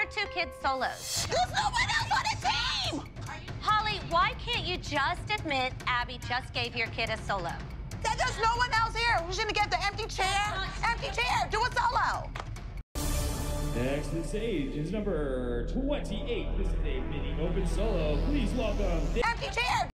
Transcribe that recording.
are 2 kids solos? There's no one else on the team! Holly, why can't you just admit Abby just gave your kid a solo? There's no one else here. Who's gonna get the empty chair? Empty chair, do a solo. Next to the stage is number 28. This is a mini open solo. Please welcome... Empty chair.